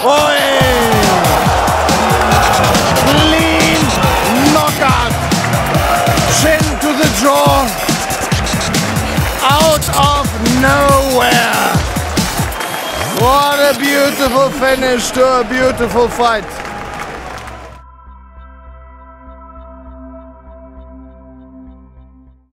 Oi! Clean knockout. Chin to the jaw. Out of nowhere. What a beautiful finish to a beautiful fight.